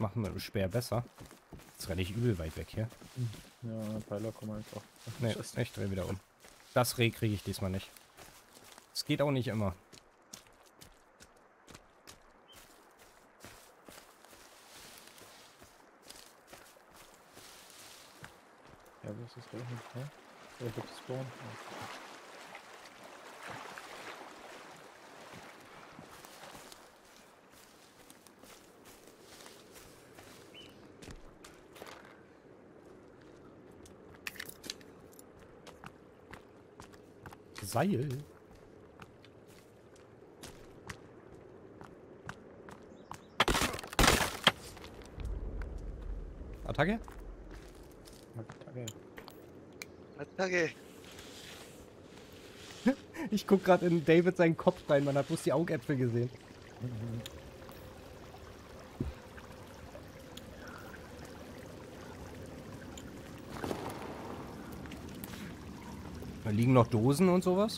machen mit dem Speer besser. Jetzt renne ich übel weit weg hier. Ja, Pfeiler kommen einfach. Nee, ich drehe wieder um. Das Reh kriege ich diesmal nicht. Es geht auch nicht immer. Ja, wo ist das Reh hin? Ja? Oder gibt es Spawn? Ja. Seil. Attacke? Okay. Attacke. Ich guck gerade in David seinen Kopf rein, man hat bloß die Augäpfel gesehen. Da liegen noch Dosen und sowas.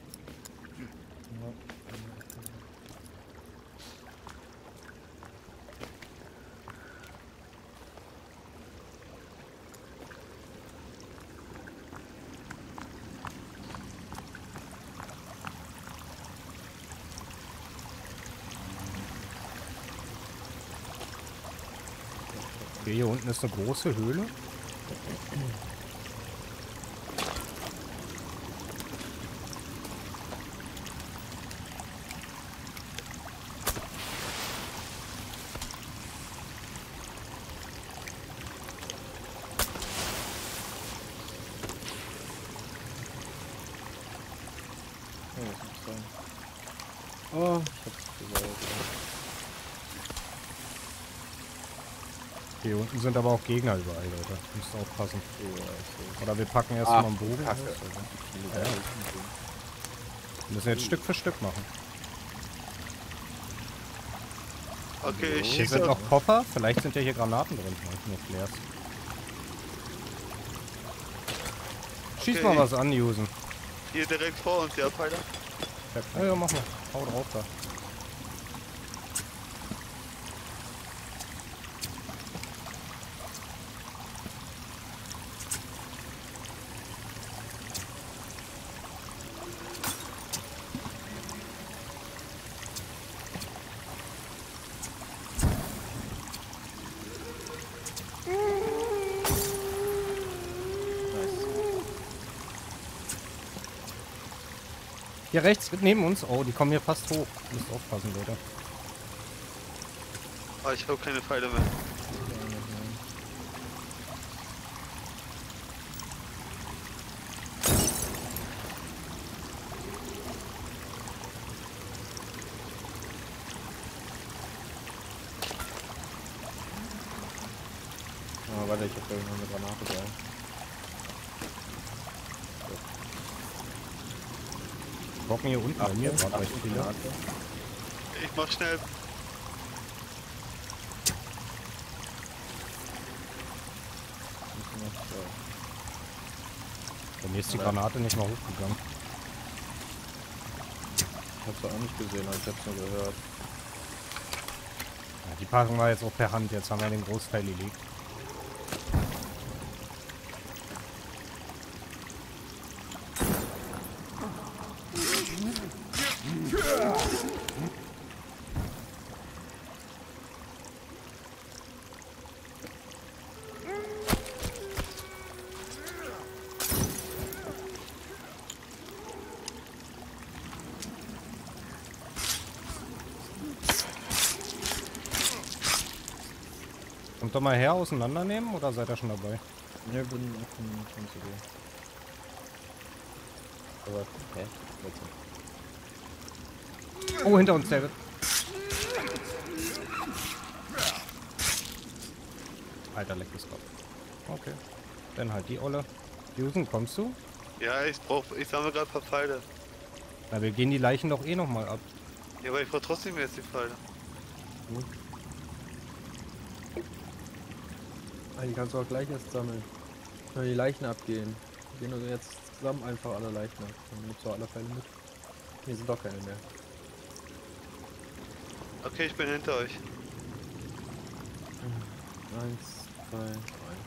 Okay, hier unten ist eine große Höhle. Ja, das muss sein. Oh, ich hab's gesagt. Hier unten sind aber auch Gegner überall, Leute. Müsst aufpassen. Ja, Oder wir packen erst mal einen Bogen Kacke. aus. Ja. Wir müssen jetzt Stück für Stück machen. Okay, ich Hier schieße sind auf. noch Koffer. Vielleicht sind ja hier Granaten drin. Nur Flares. Schieß Okay. mal was an, Jusen. Hier direkt vor uns, ja, Pfeiler. Ja, ja, mach mal. Hau drauf da. Nice. Hier rechts neben uns. Oh, die kommen hier fast hoch. Müsst aufpassen, Leute. Ah, ich habe keine Pfeile mehr. Ah, warte, ich hab da noch eine Granate da. Brocken hier unten bei mir. Gerade recht viele. Granate. Ich mach schnell. Bei mir ist die Granate nicht mal hochgegangen. Ich hab's auch nicht gesehen, aber ich hab's nur gehört. Ja, die packen wir jetzt auch per Hand. Jetzt haben wir den Großteil gelegt. Kommt doch mal her, auseinandernehmen oder seid ihr schon dabei? Ne, bin schon zu dir. Aber, hä? Warte. Oh, hinter uns, David. Alter, leck das Kopf. Okay. Dann halt die Olle. Jusen, kommst du? Ja, ich sammle gerade ein paar Pfeile. Na, wir gehen die Leichen doch eh nochmal ab. Ja, aber ich brauche trotzdem jetzt die Pfeile. Gut. Ah, die kannst du auch gleich erst sammeln. Wenn die Leichen abgehen. Wir gehen also jetzt zusammen einfach alle Leichen ab. Dann nimmst du alle Fälle mit. Hier sind doch keine mehr. Okay, ich bin hinter euch. 1, 2, 3.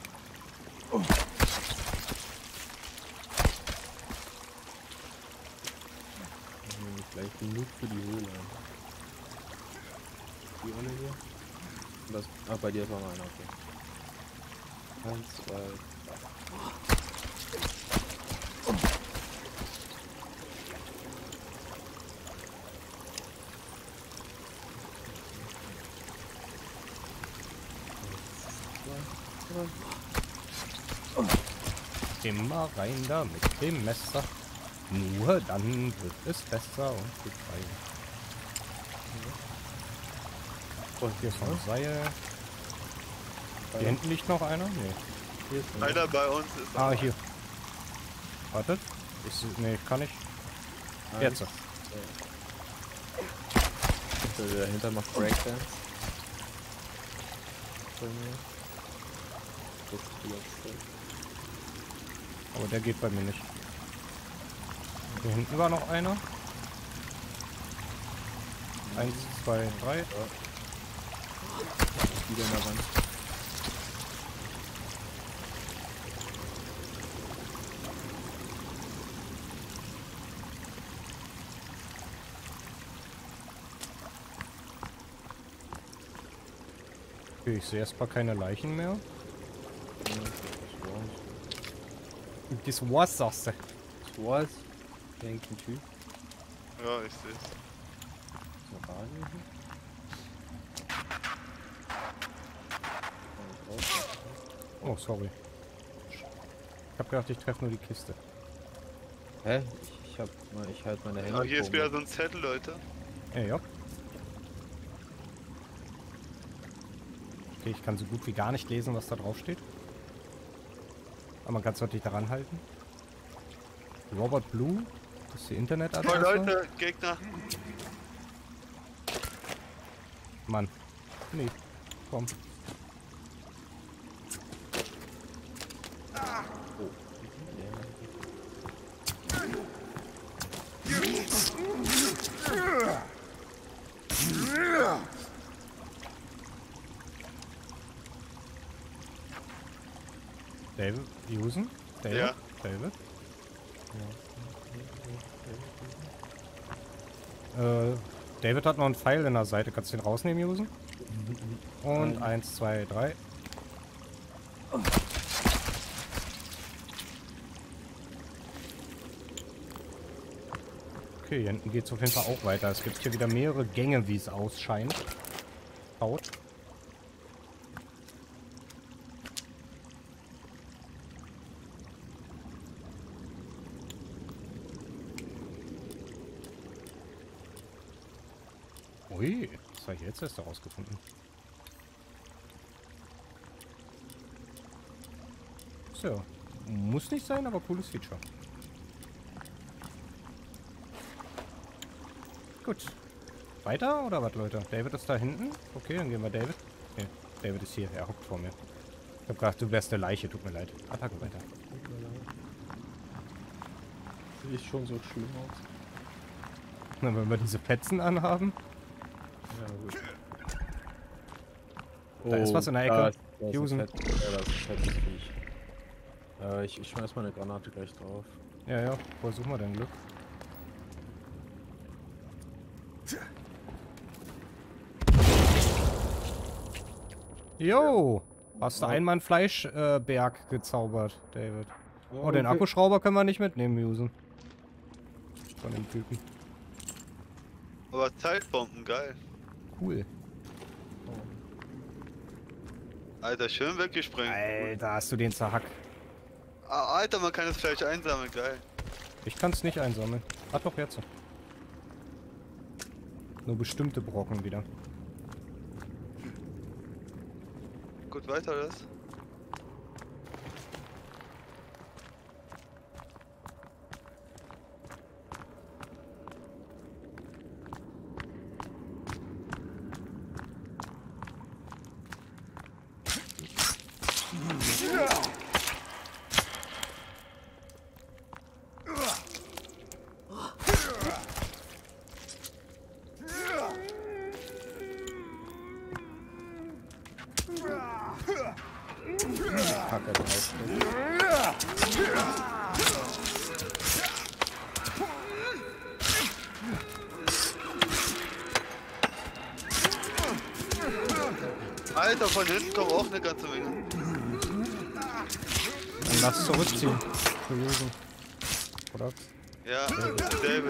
Ich nehme gleich genug für die Höhle ein. Die alle hier? Und das, bei dir ist auch noch einer, okay. 1, 2, 3. Immer rein da mit dem Messer. Nur dann wird es besser und gut frei. So, hier ist noch ein Seil. Hier hinten liegt noch einer? Nee. Hier ist Einer bei uns ist. Ah, hier. Wartet. Nee, kann ich. Jetzt. Dahinter macht Breakdance. Bei mir. Das ist die letzte. Aber der geht bei mir nicht. Hier hinten war noch einer. 1, 2, 3. Wieder in der Wand. Okay, ich sehe erstmal keine Leichen mehr. Das war's, sagst du. Das war's. Irgendein Typ. Ja, ich seh's. So Radio hier. Oh, sorry. Ich hab gedacht, ich treffe nur die Kiste. Hä? Ich halte meine Hände. Ah, hier ist oben. wieder so ein Zettel, Leute. Ja. Okay, ich kann so gut wie gar nicht lesen, was da drauf steht. Aber man kann es natürlich daran halten. Robert Blue, das ist die Oh Internetadresse. Leute, Gegner. Mann. Nee, komm. Oh. David, Usen? David? Ja. David? David hat noch einen Pfeil in der Seite. Kannst du den rausnehmen, Usen? Und 1, 2, 3. Okay, hier hinten geht es auf jeden Fall auch weiter. Es gibt hier wieder mehrere Gänge, wie es ausscheint. Haut. Ui, das habe ich jetzt erst herausgefunden. So, muss nicht sein, aber cooles Feature. Gut. Weiter oder was, Leute? David ist da hinten. Okay, dann gehen wir David. Okay, David ist hier, er hockt vor mir. Ich hab gedacht, du wärst eine Leiche, tut mir leid. Attacke weiter. Sieht schon so schlimm aus. Na, wenn wir diese Fetzen anhaben. Ja, gut. Da ist was in der Ecke. Da ist ein Usen. Fett, ja, das ist ein fettes Viech. Ich schmeiß mal eine Granate gleich drauf. Ja, ja, versuch mal dein Glück. Jo! Hast du einmal einen Fleischberg gezaubert, David. Oh, den okay. Akkuschrauber können wir nicht mitnehmen, Usen. Von dem Typen. Aber Zeitbomben, geil. Cool. Alter, schön weggesprengt. Alter, hast du den zerhackt. Ah, Alter, man kann das Fleisch einsammeln, geil. Ich kann es nicht einsammeln. Ah, doch, jetzt. Nur bestimmte Brocken wieder. Gut, weiter das. Alter, von hinten kommt auch eine ganze Menge. Dann lass zurückziehen. Für Lösung. Oder? Ja, David.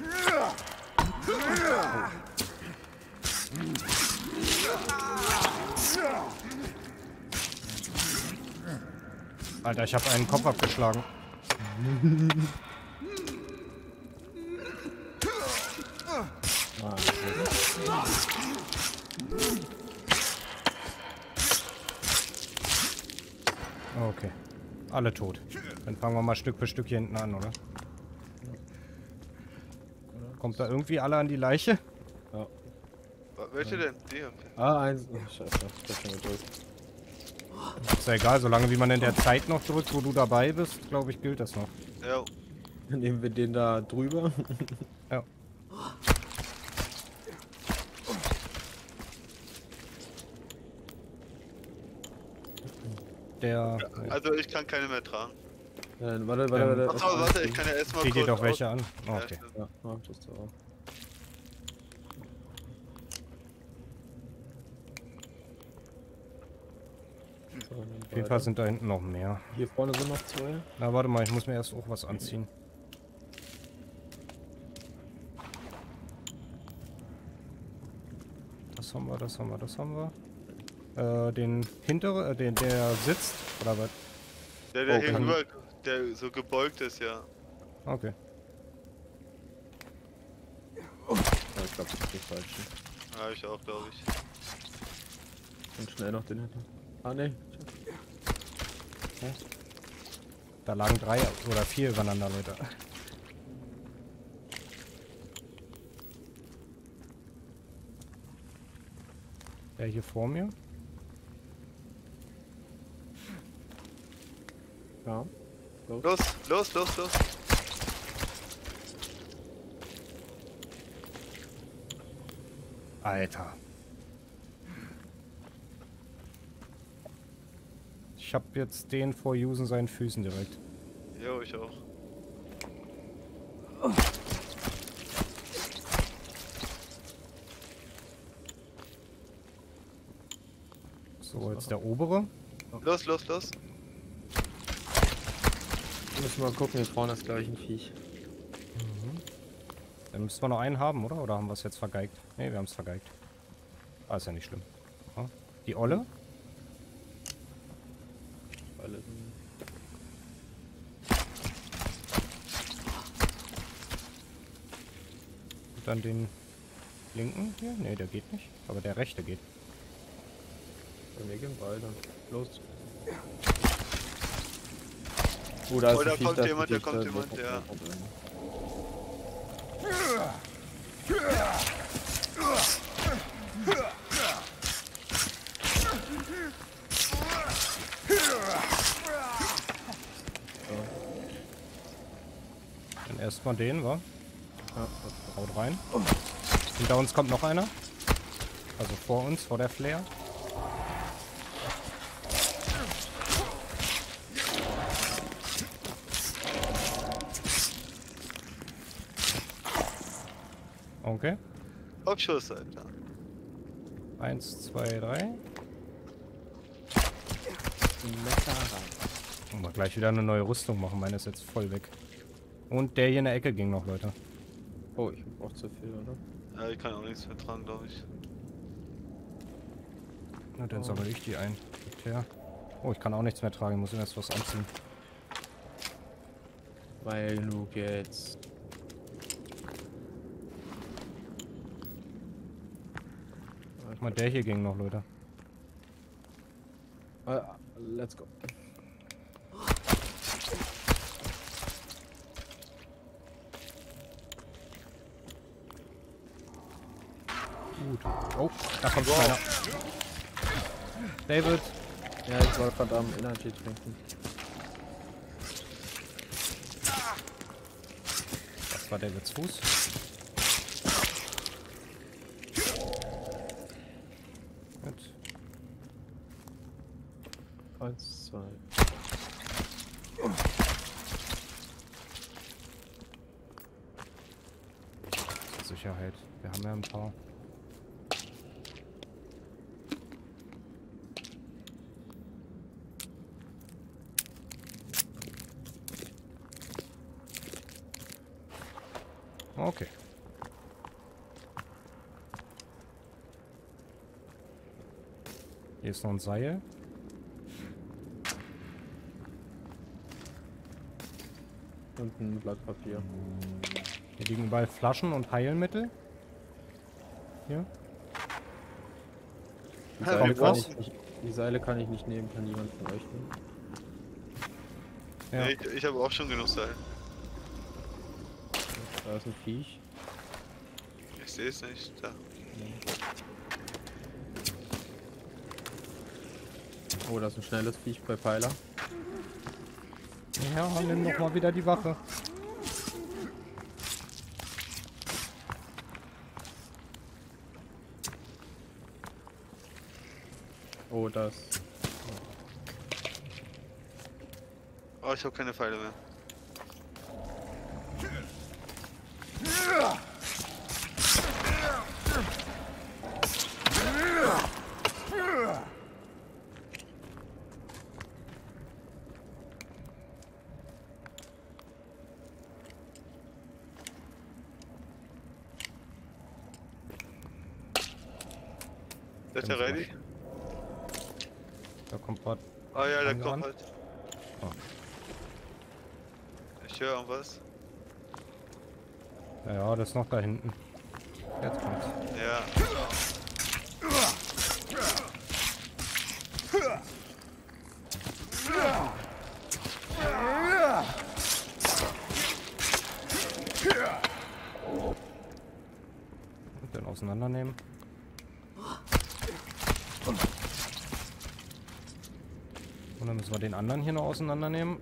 Alter, ich habe einen Kopf abgeschlagen. Okay. Alle tot. Dann fangen wir mal Stück für Stück hier hinten an, oder? Kommt da irgendwie alle an die Leiche? Ja. Welche denn? Die, okay. Ah, eins. Oh, scheiße, ich hab schon gedrückt. Ist ja egal, solange wie man in der Zeit noch drückt, wo du dabei bist, glaube ich, gilt das noch. Ja. Dann nehmen wir den da drüber. Ja. Der... Also ich kann keine mehr tragen. Warte. Achso, warte, ich kann ja erstmal Zieh dir kurz doch welche an. Oh, Ja, okay. stimmt. Ja, mach das da auch. So, Auf jeden Fall sind da hinten noch mehr. hier vorne sind noch zwei. Na, warte mal, ich muss mir erst auch was anziehen. Das haben wir, das haben wir, das haben wir. Den hintere, der sitzt, oder was? Der Oh, hier kann- rüber, der so gebeugt ist, ja. Okay. Ja, ich glaube, das ist die falsche. Ja, ich auch, glaube ich. Und schnell noch den hinten. Ah, ne. Da lagen 3 oder 4 übereinander, Leute. Der hier vor mir. Ja. Los. Alter. Ich hab jetzt den vor Usen seinen Füßen direkt. Jo, ich auch. So, jetzt der obere. Los. Müssen wir mal gucken, hier vorne ist gleich ein Viech. Dann müssten wir noch einen haben, oder? Oder haben wir es jetzt vergeigt? Ne, wir haben es vergeigt. Ah, ist ja nicht schlimm. Ja. Die Olle? Alle sind Und dann den linken hier? Ne, der geht nicht. Aber der rechte geht. bei mir gehen beide. Los. Oh, da ist Oh, ein da Viech, kommt da ist jemand, ein da Viech, kommt da- jemand, da- ja. Dann erstmal den, wa? Ja, Haut rein. Hinter uns kommt noch einer. Also vor uns, vor der Flare. Okay. Kopfschuss, Alter. 1, 2, 3. Und wir gleich wieder eine neue Rüstung machen. Meine ist jetzt voll weg. Und der hier in der Ecke ging noch, Leute. Oh, ich hab auch zu viel, oder? Ja, ich kann auch nichts mehr tragen, glaube ich. Na, dann sammle ich die ein. Gibt her. Oh, ich kann auch nichts mehr tragen. Ich muss mir erst was anziehen. Weil du jetzt. Guck mal, der hier ging noch, Leute. Let's go. Gut. Oh, da kommt einer. David. Ja, jetzt war verdammt Energy trinken. Das war Davids Fuß. Gut. 1, 2. Sicherheit. Wir haben ja ein paar. Okay. Hier ist noch ein Seil. Und ein Blatt Papier. Hier liegen überall Flaschen und Heilmittel. Hier. Die Ja, Seile, wir kann brauchen- die Seile kann ich nicht nehmen, kann jemand von euch nehmen. Ja. Nee, ich habe auch schon genug Seil. Da ist ein Viech. Ich sehe es nicht. Da. Oh, das ist ein schnelles Viech bei Pfeiler. Ja, nimm doch mal wieder die Waffe. Oh, das. Oh, ich habe keine Pfeile mehr. Seid ihr ready? Da kommt was. Ah ja, der Angerannt. kommt halt. Oh. Ich höre irgendwas. Ja, das ist noch da hinten. Jetzt kommt's. Ja. Und dann auseinandernehmen. Und dann müssen wir den anderen hier noch auseinandernehmen.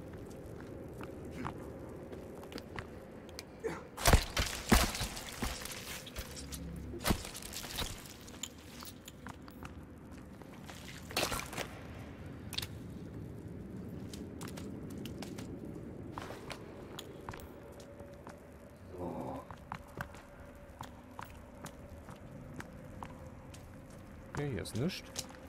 Okay, hier ist nichts.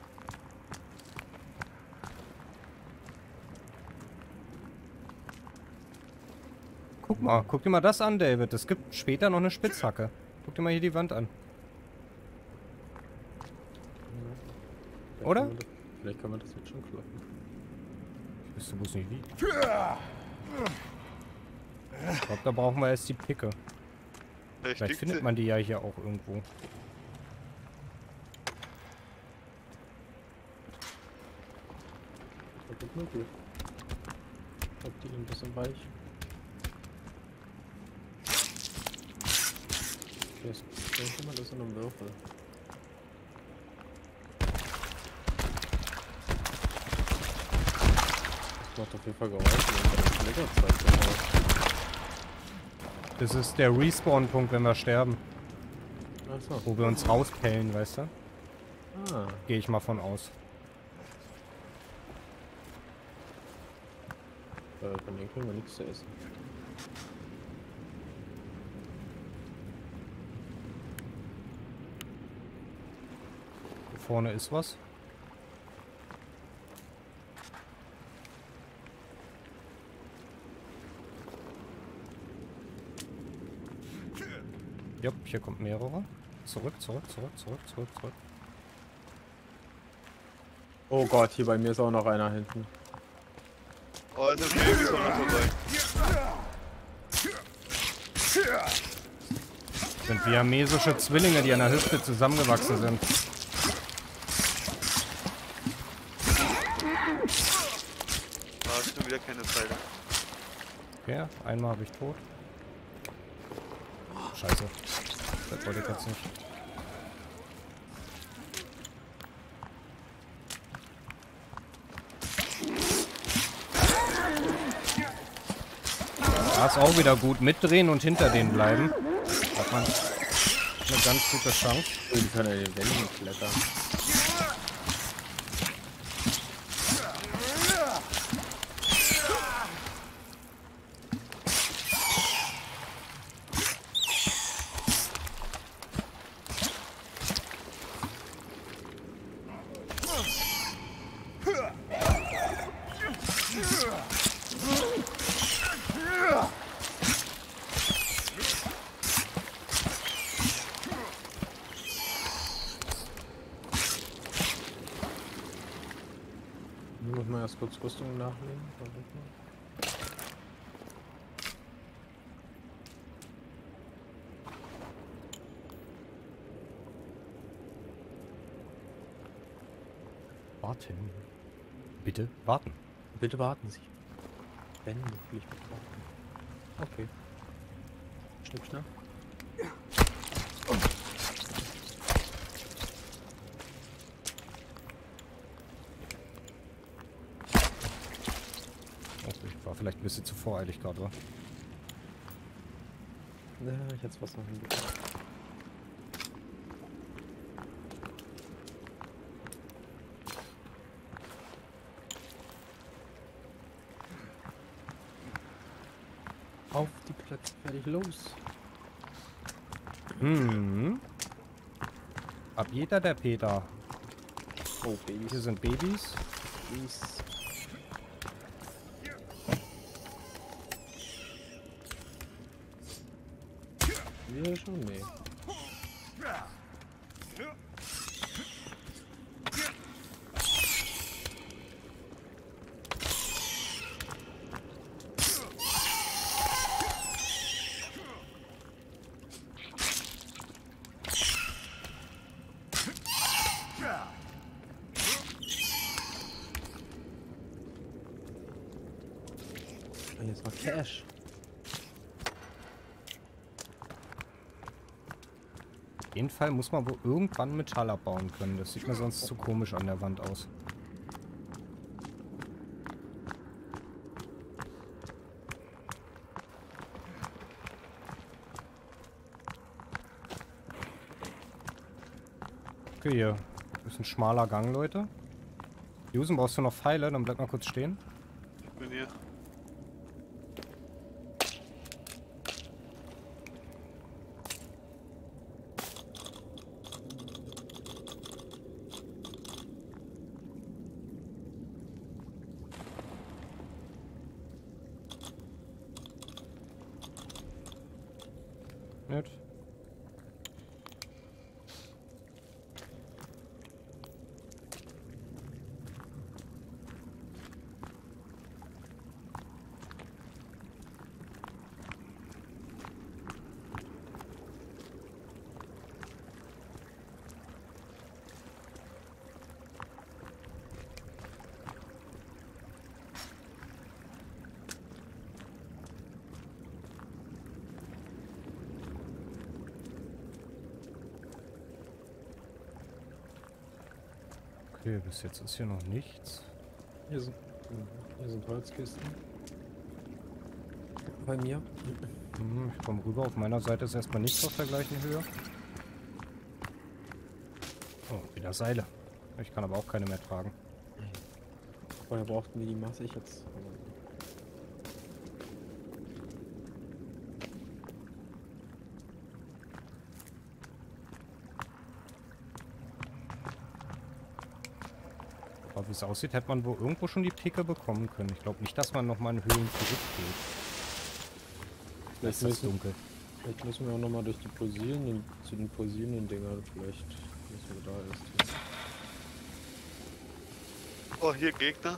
Guck dir mal das an, David. Es gibt später noch eine Spitzhacke. Guck dir mal hier die Wand an. Vielleicht Oder? kann man das- Vielleicht kann man das jetzt schon klappen. Ich wüsste bloß nicht wie. Ich glaube, da brauchen wir erst die Picke. Vielleicht liegt findet sie. man die ja hier auch irgendwo. Das ist gut möglich. Ich glaube, die sind ein bisschen weich. Ich denke mal, das sind nur Würfel. Das macht auf jeden Fall Geräusche, wenn man das Leckerzeit. Das ist der Respawn-Punkt, wenn wir sterben. Achso. Wo wir uns rauspellen, weißt du? Ah, Gehe ich mal von aus. von denen kriegen wir nichts zu essen. Hier vorne ist was. Jupp, hier kommt mehrere. Zurück. Oh Gott, hier bei mir ist auch noch einer hinten. Oh, ist okay, wir kommen noch vorbei. Das sind vietnamesische Zwillinge, die an der Hüfte zusammengewachsen sind. Ah, ist schon wieder keine Pfeile. Okay, einmal habe ich tot. Scheiße. Das wollte ich jetzt nicht. Da ist auch wieder gut. Mitdrehen und hinter denen bleiben. Hat man eine ganz gute Chance. Die kann ja den Wänden klettern. kurz Rüstung nachlegen. Warte mal. Warten. Bitte warten. Bitte warten Sie. Wenn möglich, bitte warten. Okay. Schnipp, schnapp. Also ich war vielleicht ein bisschen zu voreilig gerade, wa? Ja, ich hätte was noch hinbekommen. Auf die Plätze, fertig, los. Hm. Ab jeder der Peter. Oh, Babys. Hier sind Babys. Babys. Wir schon? Nee. Und jetzt mal Cash. Auf jeden Fall muss man wohl irgendwann Metall abbauen können. Das sieht mir sonst zu komisch an der Wand aus. Okay, hier ist ein schmaler Gang, Leute. Jusen, brauchst du noch Pfeile? Dann bleib mal kurz stehen. Ich bin hier. Nicht? Okay, bis jetzt ist hier noch nichts. Hier sind Holzkisten. Bei mir. Ich komme rüber. Auf meiner Seite ist erstmal nichts auf der gleichen Höhe. Oh, wieder Seile. Ich kann aber auch keine mehr tragen. Vorher brauchten wir die Masse. Ich jetzt. Aber wie es aussieht, hätte man wohl irgendwo schon die Picke bekommen können. Ich glaube nicht, dass man nochmal in Höhlen zurückgeht. Da ist das dunkel. Vielleicht müssen wir auch nochmal durch die Posierenden, zu den posierenden Dingern. Vielleicht müssen wir da erst hin. Oh, hier Gegner.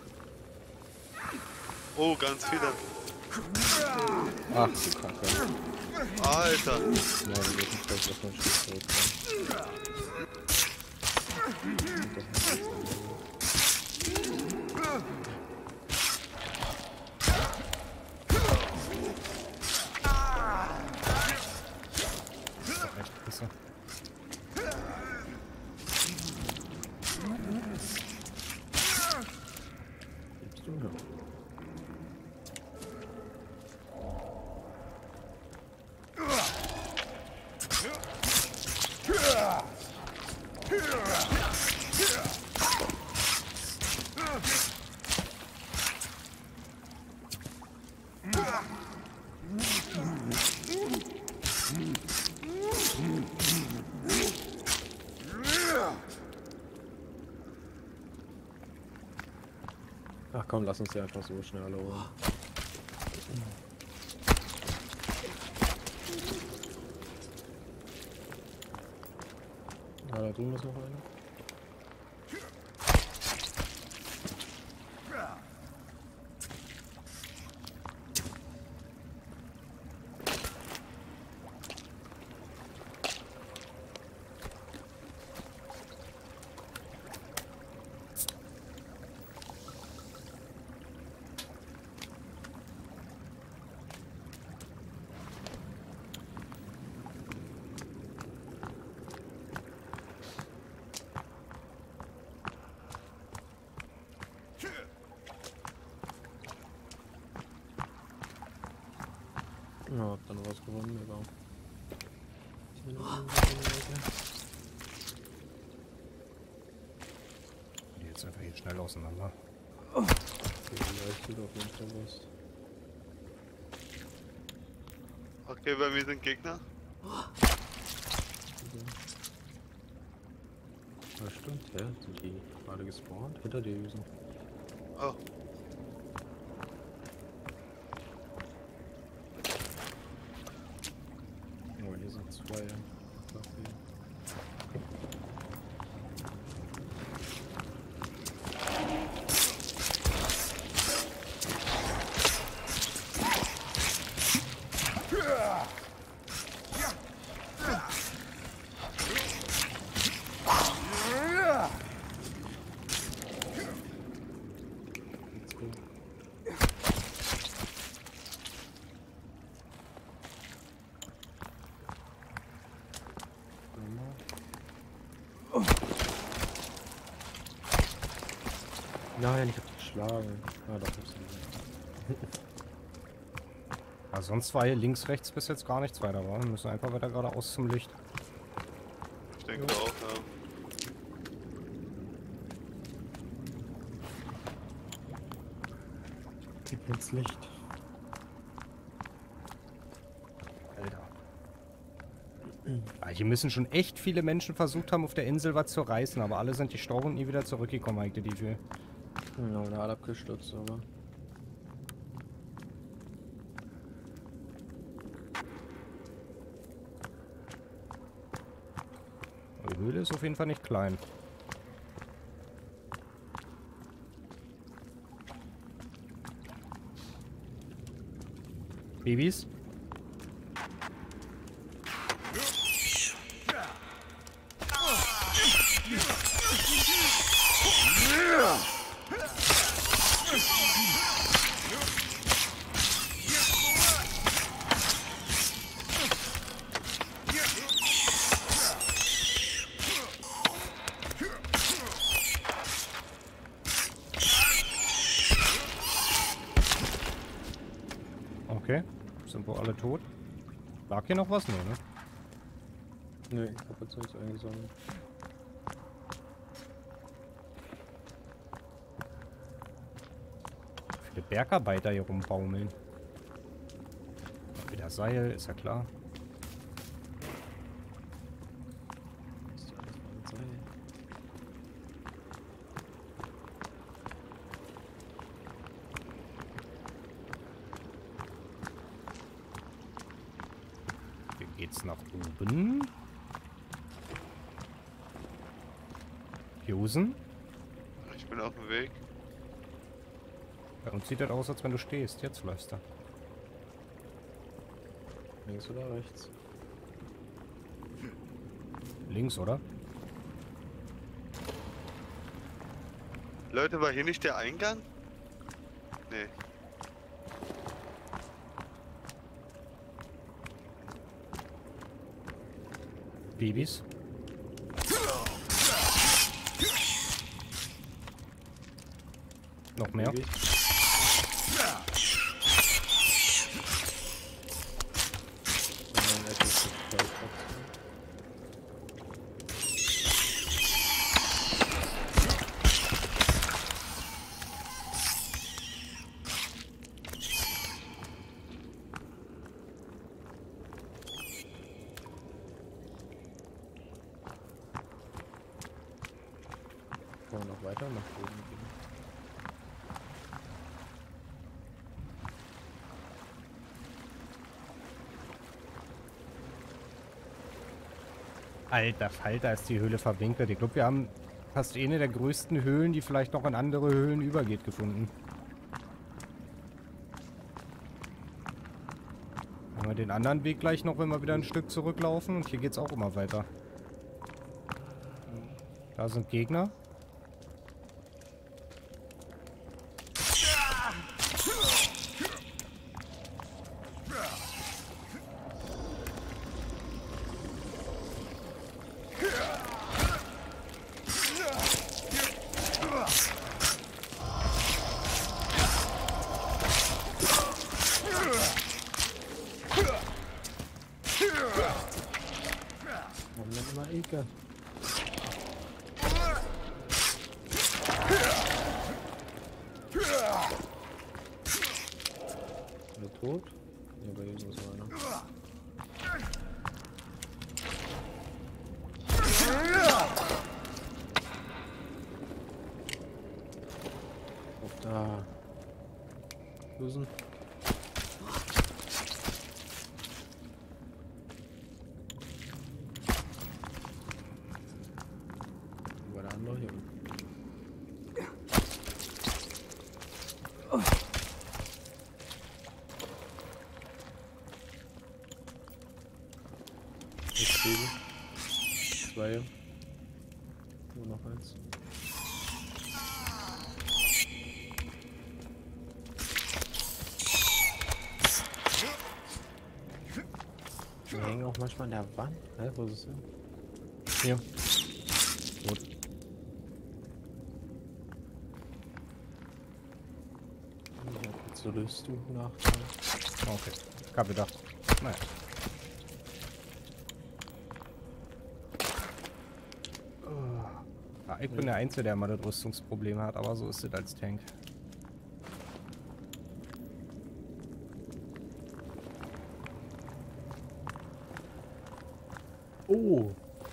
Oh, ganz viele. Ach du Kacke. Alter. Ja, wir müssen vielleicht erstmal ein Stück zurückkommen. Echt besser. Gibst du noch? Ach komm, lass uns die einfach so schnell alle holen. Ja, da drüben ist noch einer. Ja, hab dann was gewonnen, egal. Die jetzt einfach hier schnell auseinander. Die leuchtet auf jeden Fall was. Okay, bei mir sind Gegner. Ja, stimmt, ja. Sind die gerade gespawnt? Hinter dir gewesen. Oh, Oh, hier sind zwei. Let's go. Nein, ich hab dich geschlagen. Ah, doch, hab's nicht. Ja, sonst war hier links, rechts bis jetzt gar nichts weiter. Wir müssen einfach weiter geradeaus zum Licht. ich denke auch, ja. Gib ins Licht. Alter. Ja, hier müssen schon echt viele Menschen versucht haben, auf der Insel was zu reißen, aber alle sind gestorben und nie wieder zurückgekommen, habe ich das Gefühl. Ja, oder alle abgestürzt, aber. Die Höhle ist auf jeden Fall nicht klein. Babys? Okay. Sind wohl alle tot? Lag hier noch was? Nee, ne? Nee, ich hab jetzt nichts eingesammelt. Viele Bergarbeiter hier rumbaumeln. Wieder Seil, ist ja klar. Ist ja alles mal Seil. Hier geht's nach oben. Josen. Ich bin auf dem Weg. Bei uns sieht das aus, als wenn du stehst. Jetzt läufst du. Links oder rechts? Links, oder? Leute, war hier nicht der Eingang? Nee. Babys. Noch mehr. Baby. Und dann etwas zu frei trotzdem. Kann man noch weiter nach oben gehen? Alter Falter, ist die Höhle verwinkelt. Ich glaube, wir haben fast eine der größten Höhlen, die vielleicht noch in andere Höhlen übergeht, gefunden. Haben wir den anderen Weg gleich noch, wenn wir wieder ein Stück zurücklaufen. Und hier geht's auch immer weiter. Da sind Gegner. Ecke. Alle tot? Ja, bei hier ist noch einer. Auf da. Lösen. Wo war der andere hier? Zwei. Nur noch eins. Die hängen auch manchmal an der Wand. Hä, wo ist es denn? Hier. Gut. Ich hab jetzt so Rüstung nach. Okay. Ich hab gedacht. Naja. Ja, ich bin der Einzige, der mal das Rüstungsproblem hat, aber so ist es als Tank. Oh!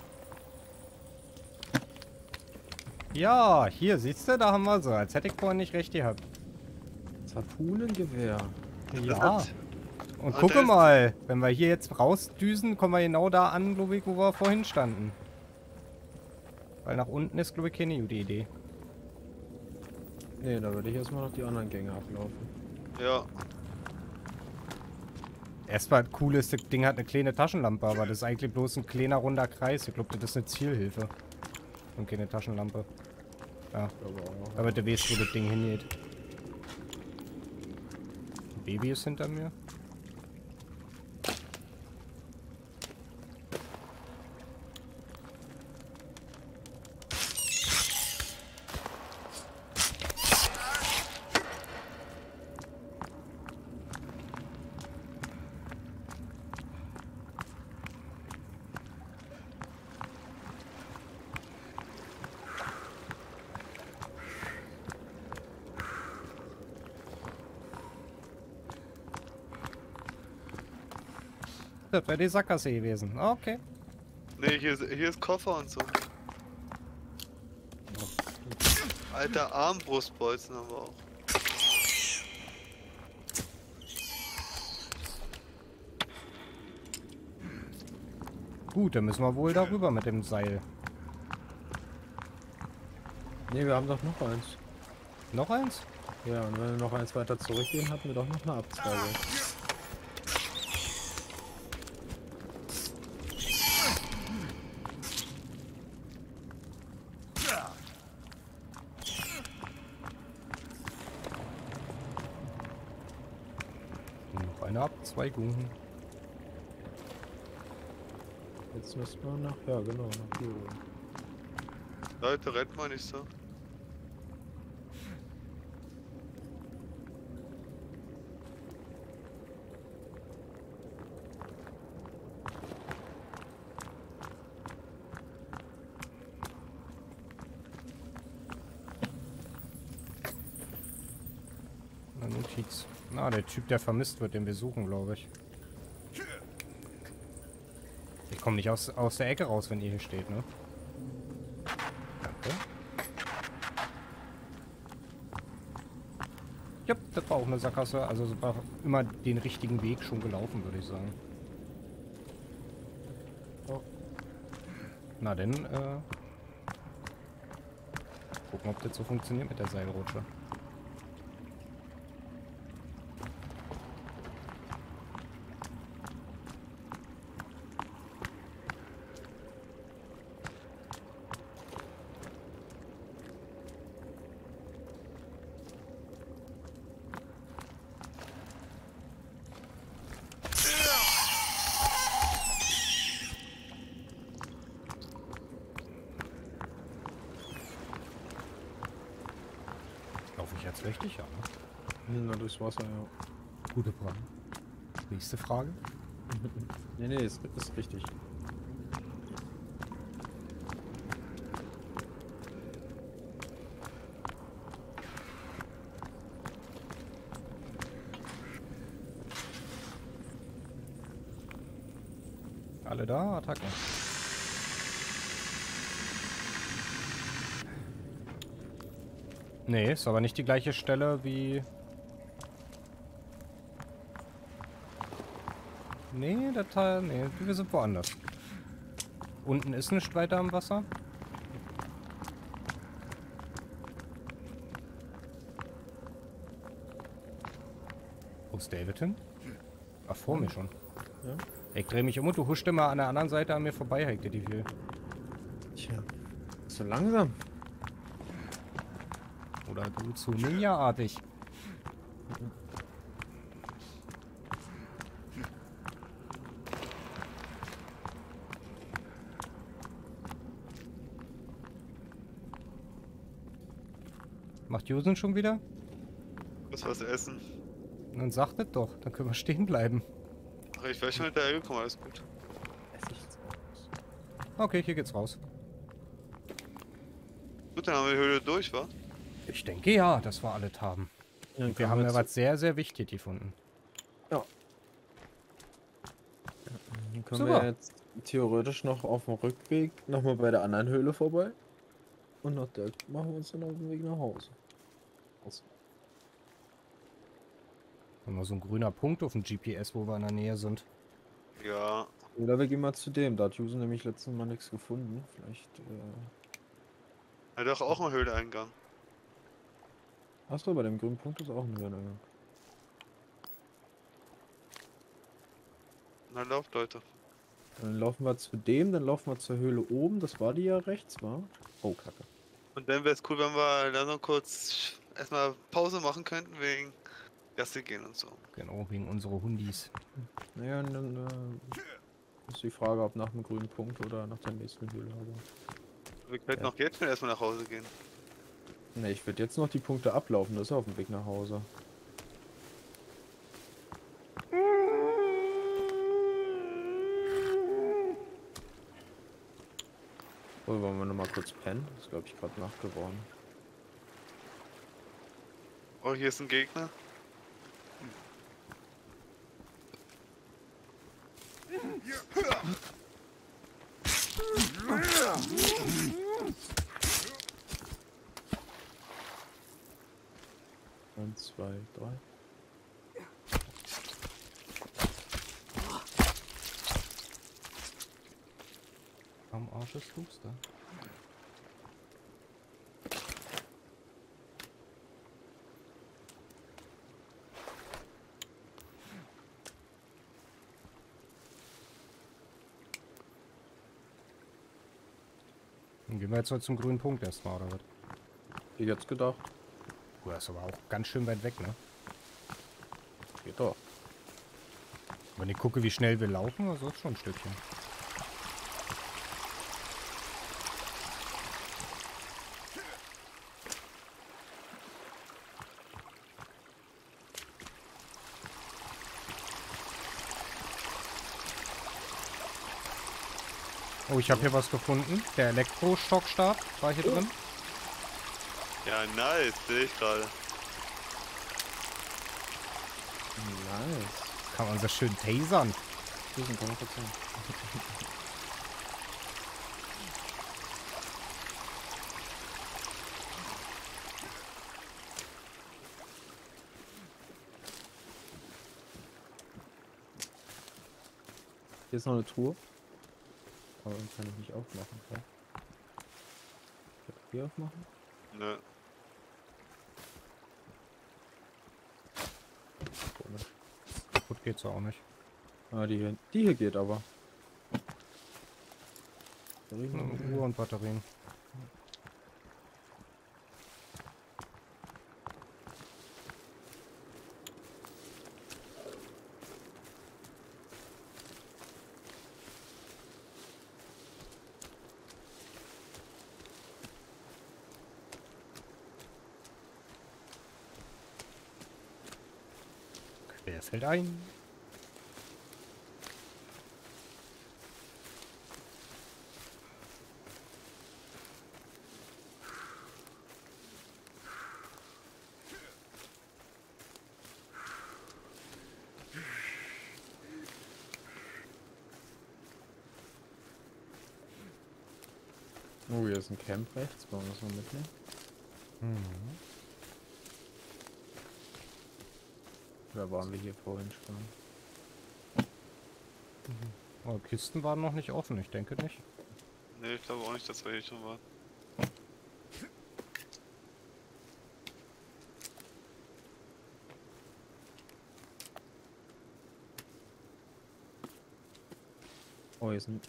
Ja, hier, siehst du, da haben wir so. Als hätte ich vorhin nicht recht gehabt. Harpunengewehr. Ja. Und Ah, gucke da ist- mal, wenn wir hier jetzt rausdüsen, kommen wir genau da an, glaube ich, wo wir vorhin standen. Weil nach unten ist, glaube ich, keine gute Idee. Ne, da würde ich erstmal noch die anderen Gänge ablaufen. Ja. Erstmal cool ist, das Ding hat eine kleine Taschenlampe, aber das ist eigentlich bloß ein kleiner runder Kreis. Ich glaube, das ist eine Zielhilfe. Und keine Taschenlampe. Ja, Aber auch. damit du weißt, wo das Ding hingeht. Ein Baby ist hinter mir. Das wäre die Sackgasse gewesen. Okay. Nee, hier ist Koffer und so. Alter, Armbrustbolzen haben wir auch. Gut, dann müssen wir wohl darüber mit dem Seil. Ne, wir haben doch noch eins. Noch eins? Ja, und wenn wir noch eins weiter zurückgehen, hatten wir doch noch eine Abzweige. Noch eine Abzweigung. Jetzt müssen wir nach, ja genau, nach hier oben. Leute, rennt mal nicht so. Eine Notiz. Na, der Typ, der vermisst wird, den wir suchen, glaube ich. Ich komme nicht aus der Ecke raus, wenn ihr hier steht, ne? Danke. Ja, das war auch eine Sackgasse. Also es war immer den richtigen Weg schon gelaufen, würde ich sagen. Oh. Na denn, gucken, ob das so funktioniert mit der Seilrutsche. Laufe ich jetzt richtig? Ja, ne? Na, durchs Wasser, ja. Gute Frage. Nächste Frage. Nee, ist richtig. Alle da? Attacke. Nee, ist aber nicht die gleiche Stelle wie... Nee, der Teil... Nee, wir sind woanders. Unten ist nicht weiter am Wasser. Wo ist David hin? Ach, vor mir schon. Ja. Ich drehe mich um und du huscht immer an der anderen Seite an mir vorbei, Hekte die viel. Tja, so langsam. Oder du zu Ninja-artig. Macht Jusen schon wieder? Was essen. Dann sagt es doch, dann können wir stehen bleiben. Ach, ich wäre schon hinterher gekommen, alles gut. Ess ich jetzt raus. Okay, hier geht's raus. Gut, dann haben wir die Höhle durch, wa? Ich denke ja, dass wir alles haben. Dann Und wir haben ja was sehr, sehr wichtig gefunden. Ja. Dann können Super. wir jetzt theoretisch noch auf dem Rückweg nochmal bei der anderen Höhle vorbei. Und nach der machen wir uns dann auf den Weg nach Hause. Haben wir so ein grüner Punkt auf dem GPS, wo wir in der Nähe sind. Ja. Oder wir gehen mal zu dem. Da hat Jusen nämlich letztes Mal nichts gefunden. Vielleicht. Er hat doch auch einen Höhleeingang. Achso, bei dem grünen Punkt ist auch ein Höhleneingang. Na, lauft, Leute. Dann laufen wir zu dem, dann laufen wir zur Höhle oben. Das war die ja rechts, war? Oh, Kacke. Und dann wäre es cool, wenn wir dann noch kurz erstmal Pause machen könnten, wegen Gassi gehen und so. Genau, wegen unserer Hundis. Naja, und dann ist die Frage, ob nach dem grünen Punkt oder nach der nächsten Höhle. Aber Wir könnten Ja. auch jetzt schon erstmal nach Hause gehen. ne, ich würde jetzt noch die Punkte ablaufen. Das ist auf dem Weg nach Hause. Oder wollen wir nochmal kurz pennen? Das ist, glaube ich, gerade Nacht geworden. Oh, hier ist ein Gegner. Eins, zwei, drei. Am Arsch ist Luster. Dann gehen wir jetzt mal zum grünen Punkt erstmal, oder was? Ich jetzt gedacht. Das ist aber auch ganz schön weit weg, ne? Geht doch. Wenn ich gucke, wie schnell wir laufen, also ist schon ein Stückchen. Oh, ich habe hier was gefunden. Der Elektroschockstab war hier drin. Ja, nice, sehe ich gerade. Nice. Kann man so schön tasern. Diesen kann man verzeihen. Hier ist noch eine Truhe. Aber die kann ich nicht aufmachen. Ja. Kann ich hier aufmachen? Nö. Komisch. Kaputt geht's auch nicht. Ah, die hier geht aber. Uhr und Batterien. Querfeld ein. Oh, hier ist ein Camp rechts. Wollen wir das mal mitnehmen? Mhm. Oder waren wir hier vorhin schon? Aber Kisten waren noch nicht offen, ich denke nicht. Ne, ich glaube auch nicht, dass wir hier schon waren. Oh, hier ist ein...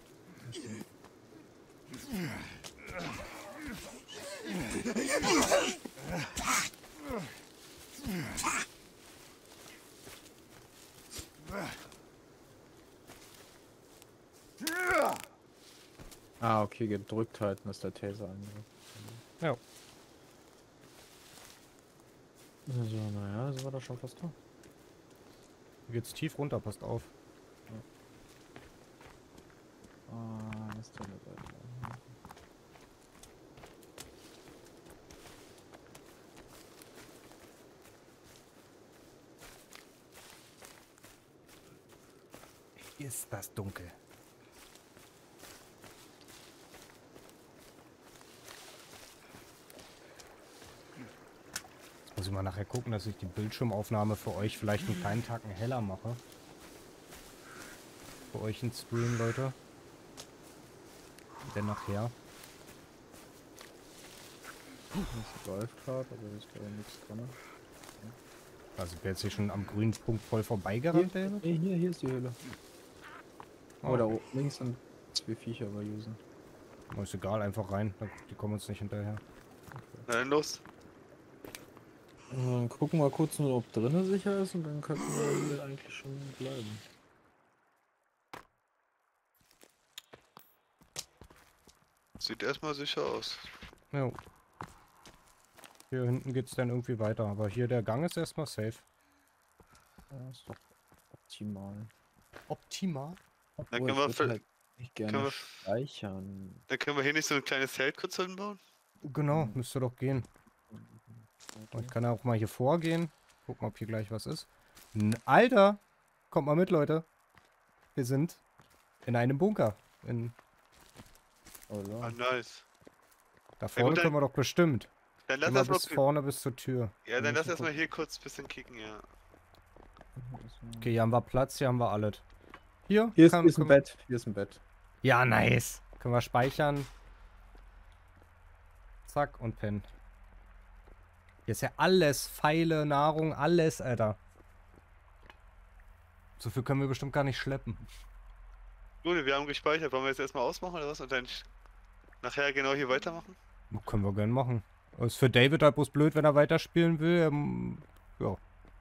Ah, okay, gedrückt halten, dass der Taser eingeht. Ja. Also, naja, sind wir da schon fast da. Hier geht's tief runter, passt auf. Ah, das ist tolle Seite. Ist das dunkel. Jetzt muss ich mal nachher gucken, dass ich die Bildschirmaufnahme für euch vielleicht einen kleinen Tacken heller mache. Für euch ein Stream, Leute. Denn nachher. Das läuft gerade, aber ist glaube ich nichts dran. Also ich bin jetzt hier schon am grünen Punkt voll vorbeigerannt, David. Hier ist die Höhle. Oh, Oh, da oben links sind 2 Viecher bei Usen. ist egal, einfach rein. Die kommen uns nicht hinterher. Na dann los. Dann gucken wir kurz nur, ob drinnen sicher ist und dann könnten wir hier eigentlich schon bleiben. Sieht erstmal sicher aus. Ja. Hier hinten geht's dann irgendwie weiter, aber hier der Gang ist erstmal safe. Ja, ist doch optimal. Optimal? Dann Obwohl, können ich wir, würd halt nicht können gerne wir- speichern. dann können wir hier nicht so ein kleines Zelt kurz hinbauen. Genau, müsste doch gehen. Aber ich kann ja auch mal hier vorgehen. Gucken, ob hier gleich was ist. Alter! Kommt mal mit, Leute. Wir sind in einem Bunker. Oh, Ah, ja. nice. Da vorne gut, dann- können wir doch bestimmt. Dann lass Immer erstmal. bis vorne bis zur Tür. Ja, dann lass müssen erstmal gucken. hier kurz ein bisschen kicken, ja. Okay, hier haben wir Platz, hier haben wir alles. Hier, Hier ist kann- ein können- Bett. Hier ist ein Bett. Ja, nice. Können wir speichern. Zack und pennen. Hier ist ja alles. Pfeile, Nahrung, alles, Alter. So viel können wir bestimmt gar nicht schleppen. Gut, wir haben gespeichert. Wollen wir jetzt erstmal ausmachen oder was? Und dann nachher genau hier weitermachen? Können wir gerne machen. Ist für David halt bloß blöd, wenn er weiterspielen will. Ja.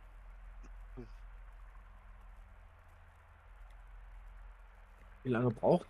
Wie lange braucht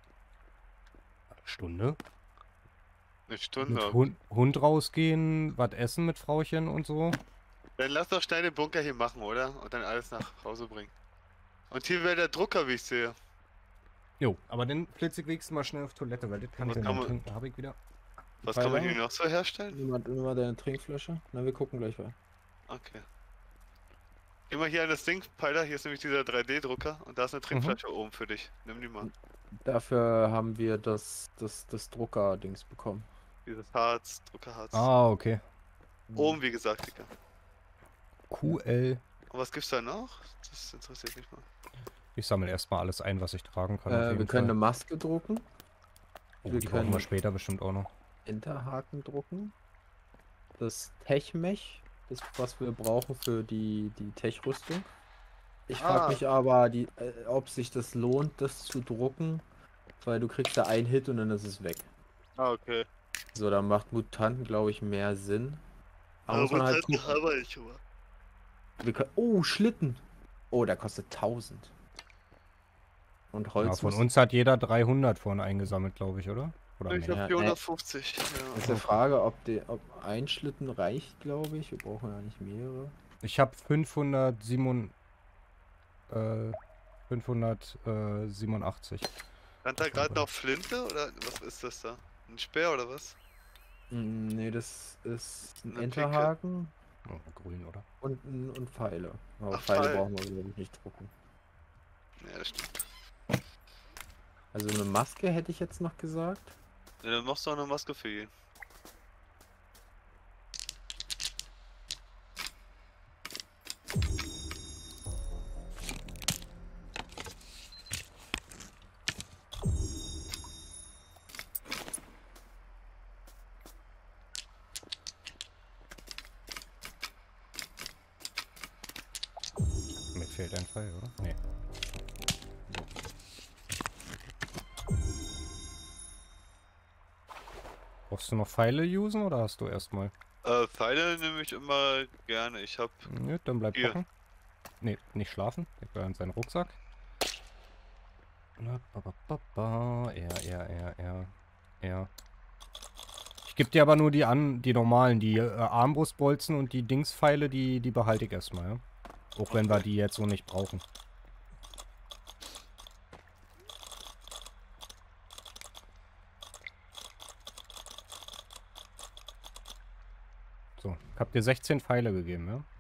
Stunde. Eine Stunde. Mit Hund rausgehen, was essen mit Frauchen und so. Dann lass doch schnell den Bunker hier machen, oder? Und dann alles nach Hause bringen. Und hier wäre der Drucker, wie ich sehe. Jo, aber dann flitze ich wenigstens mal schnell auf Toilette, weil das kann Was ich ja kann nicht man- trinken. Habe ich wieder. Was kann man Pfeiler? hier noch so herstellen? nimm mal deine Trinkflasche? Na, wir gucken gleich weiter. Okay. Geh mal hier an das Ding, Peiler, hier ist nämlich dieser 3D-Drucker und da ist eine Trinkflasche oben für dich. Nimm die mal. Dafür haben wir das Drucker-Dings bekommen. Dieses Harz, Druckerharz. Ah, okay. Oben, wie gesagt, Digga. QL. Und was gibt's da noch? Das interessiert mich mal. Ich sammle erstmal alles ein, was ich tragen kann. auf Wir jeden können eine Fall. Maske drucken, Oh, wir die brauchen wir können- später bestimmt auch noch. Hinterhaken drucken, das Tech-Mech, das was wir brauchen für die Tech-Rüstung. Ich frage Ah. mich aber, ob sich das lohnt, das zu drucken, weil du kriegst da einen Hit und dann ist es weg. Ah, okay. So, dann macht Mutanten, glaube ich, mehr Sinn. Aber muss man halt gucken. haben ich schon mal. Oh, Schlitten. Oh, der kostet 1000. Und Holz Ja, von muss- uns hat jeder 300 vorne eingesammelt, glaube ich, oder? Oder Ich mehr? hab Ja, 450. Das Ja. ist die Frage, ob ein Schlitten reicht, glaube ich. Wir brauchen ja nicht mehrere. Ich habe 587. Stand da gerade noch Flinte oder was ist das da? Ein Speer oder was? Nee, das ist ein Eine Picke. Enterhaken Oh, grün, oder? und Pfeile. Aber Ach, Pfeile Pfeil. brauchen wir, glaube ich, nicht drucken. Ja, das stimmt. Also eine Maske hätte ich jetzt noch gesagt. Ja, dann machst du auch eine Maske für jeden. Mir fehlt ein Pfeil, oder? Nee. Brauchst du noch Pfeile usen oder hast du erstmal? Pfeile nehme ich immer gerne. Ich hab Nö, dann bleib hier. hocken. Nee, nicht schlafen. Leg da in seinen Rucksack. Er. Ich gebe dir aber nur die normalen, die Armbrustbolzen und die Dingspfeile, die behalte ich erstmal, ja? Auch wenn wir Okay. die jetzt so nicht brauchen. So, ich hab dir 16 Pfeile gegeben, ja?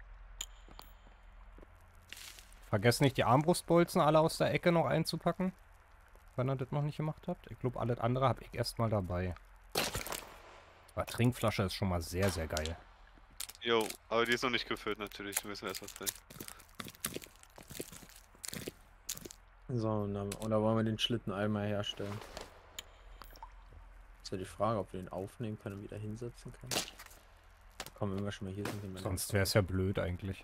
Vergesst nicht, die Armbrustbolzen alle aus der Ecke noch einzupacken. Wenn ihr das noch nicht gemacht habt. Ich glaube, alles andere habe ich erstmal dabei. Aber Trinkflasche ist schon mal sehr, sehr geil. Jo, aber die ist noch nicht gefüllt natürlich. Die müssen wir erstmal füllen. So, oder wollen wir den Schlitten einmal herstellen? Ist ja die Frage, ob wir den aufnehmen können und wieder hinsetzen können. Komm, wenn wir schon mal hier sind. Sonst wäre es ja blöd eigentlich.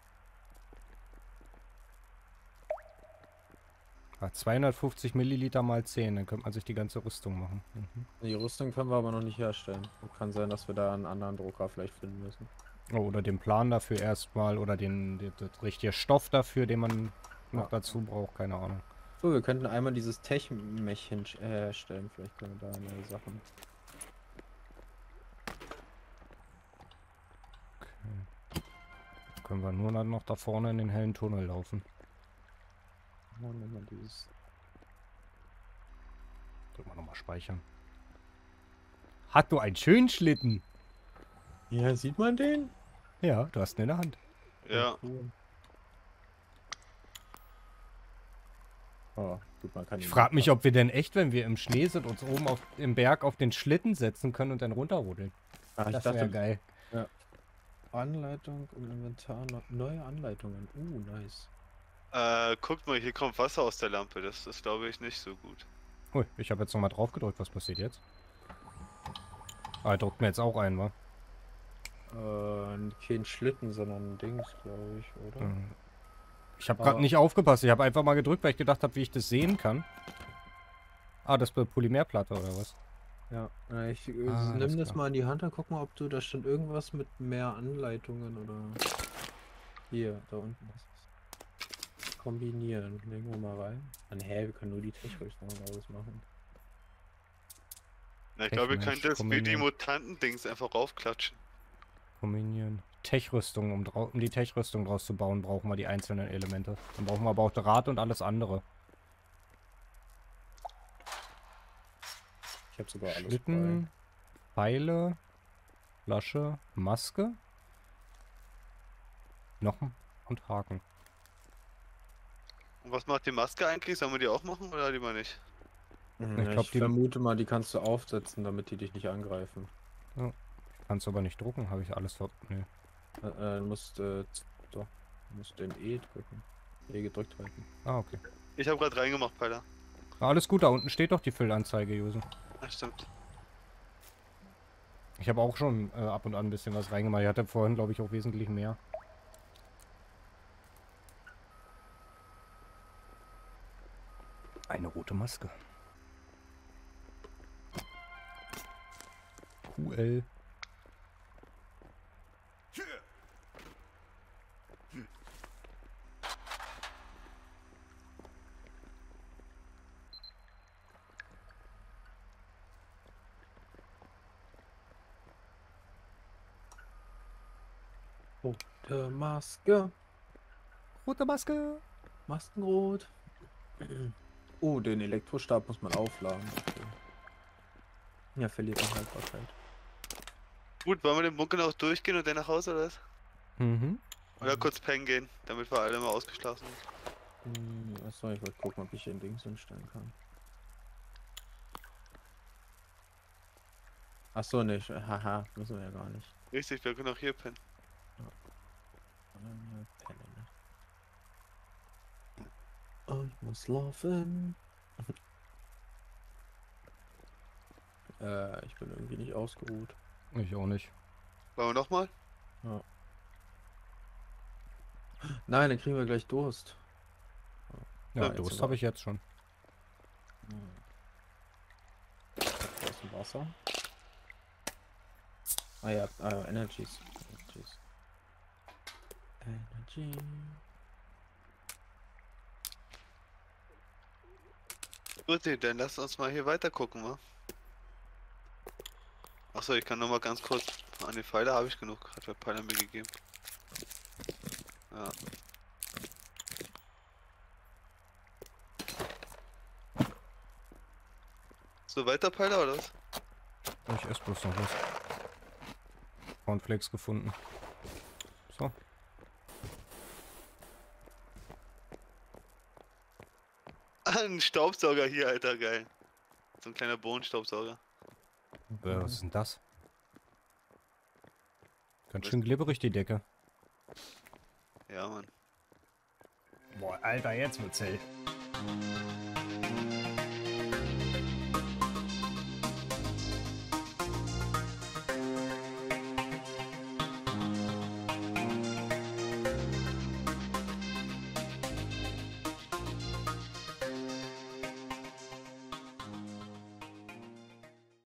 250 Milliliter mal 10, dann könnte man sich die ganze Rüstung machen. Mhm. Die Rüstung können wir aber noch nicht herstellen. Kann sein, dass wir da einen anderen Drucker vielleicht finden müssen. Oh, oder den Plan dafür erstmal, oder das richtige Stoff dafür, den man noch dazu braucht, keine Ahnung. So, wir könnten einmal dieses Tech-Mech herstellen. Vielleicht können wir da neue Sachen. Okay. Können wir nur dann noch da vorne in den hellen Tunnel laufen. Nochmal dieses. Drücken wir nochmal speichern. Hat du einen schönen Schlitten? Ja, sieht man den? Ja, du hast ihn in der Hand. Ja. Cool. Oh, gut, man kann Ich ihn frage mich, mitfahren. ob wir denn echt, wenn wir im Schnee sind, uns oben im Berg auf den Schlitten setzen können und dann runterrodeln. Ah, ich Das wäre dachte, geil. Anleitung im Inventar, neue Anleitungen. Nice. Guckt mal, hier kommt Wasser aus der Lampe. Das ist, glaube ich, nicht so gut. Ui, ich habe jetzt nochmal drauf gedrückt. Was passiert jetzt? Ah, er drückt mir jetzt auch ein, wa? Kein Schlitten, sondern ein Dings, glaube ich, oder? Mhm. Ich habe gerade nicht aufgepasst. Ich habe einfach mal gedrückt, weil ich gedacht habe, wie ich das sehen kann. Ah, das ist eine Polymerplatte oder was? Ja, ich alles nimm das klar. mal in die Hand und guck mal, ob du da stand irgendwas mit mehr Anleitungen oder hier, da unten ist es. Kombinieren. Legen wir mal rein. Wir können nur die Tech-Rüstung ausmachen. Na, ich glaube, wir können Technisch das wie die kombinieren. Mutanten-Dings einfach raufklatschen. Kombinieren. Techrüstung, um die Techrüstung draus zu bauen, brauchen wir die einzelnen Elemente. Dann brauchen wir aber auch Draht und alles andere. Ich habe sogar alles Schlitten, Pfeile, Flasche, Maske, Knochen und Haken. Und was macht die Maske eigentlich? Sollen wir die auch machen oder lieber nicht? bei. Ich Ich, glaub, die- vermute mal, die kannst du aufsetzen, damit die dich nicht angreifen. Kannst du aber nicht drucken, habe ich alles ver... Nee. Du musst, doch, du musst den E drücken. E gedrückt halten. Ah, okay. Ich habe gerade reingemacht, Peiler. Ah, alles gut, da unten steht doch die Füllanzeige, Josen. Ach, stimmt. Ich habe auch schon ab und an ein bisschen was reingemacht. Ich hatte vorhin, glaube ich, auch wesentlich mehr. Eine rote Maske. QL. Rote Maske. Rote Maske. Maskenrot. Oh, den Elektrostab muss man aufladen. Okay. Ja, verliert an Haltbarkeit. Gut, wollen wir den Bunker noch durchgehen und dann nach Hause oder was? Mhm. Oder kurz pennen gehen, damit wir alle mal ausgeschlafen sind. Achso, ich wollte gucken, ob ich hier ein Dings hinstellen kann. Achso, nicht. Haha, müssen wir ja gar nicht. Richtig, wir können auch hier pennen. Oh, ich muss laufen. Ich bin irgendwie nicht ausgeruht. Ich auch nicht. Wollen wir nochmal? Nein, dann kriegen wir gleich Durst. Ja, jetzt Durst sind habe wir- ich jetzt schon. Aus dem Wasser. Ah ja, Energies. Energy. Gut, dann lass uns mal hier weiter gucken, wa? Achso, ich kann noch mal ganz kurz an die Pfeile habe ich genug, hat der Pfeiler mir gegeben. Ja. So weiter Pfeiler oder was? Ich esse bloß noch was. Cornflakes gefunden. So. Ein Staubsauger hier, Alter, geil. So ein kleiner Bohnenstaubsauger. Was ist denn das? Ganz schön glibberig die Decke. Ja, Mann. Boah, Alter, jetzt wird's hell.